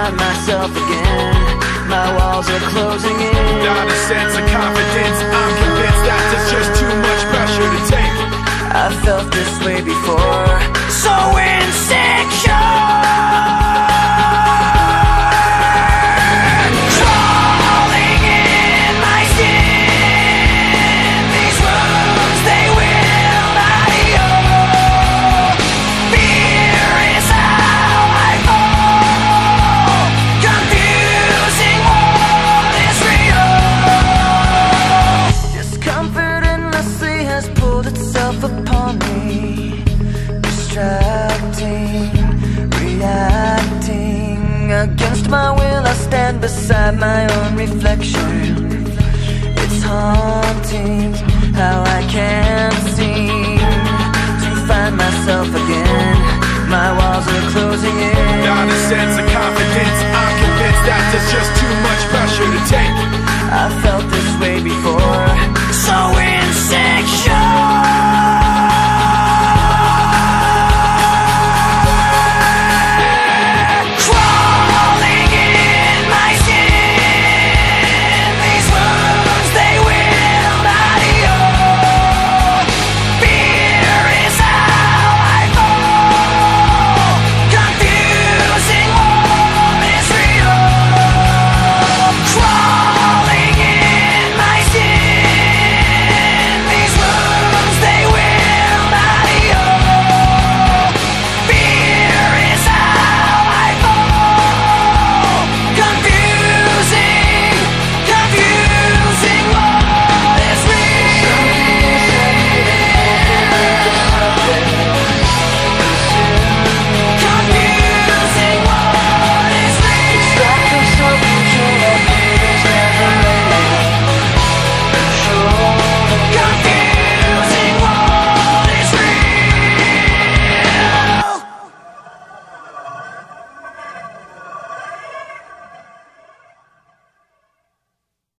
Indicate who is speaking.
Speaker 1: find myself again. My walls are closing in.
Speaker 2: Not a sense of confidence. I'm convinced that there's just too much pressure to take.
Speaker 1: I felt this way before, so insecure. Upon me, distracting, reacting. Against my will, I stand beside my own reflection. It's haunting how I can't seem to find myself again. My walls are closing in.
Speaker 2: Not a sense of confidence.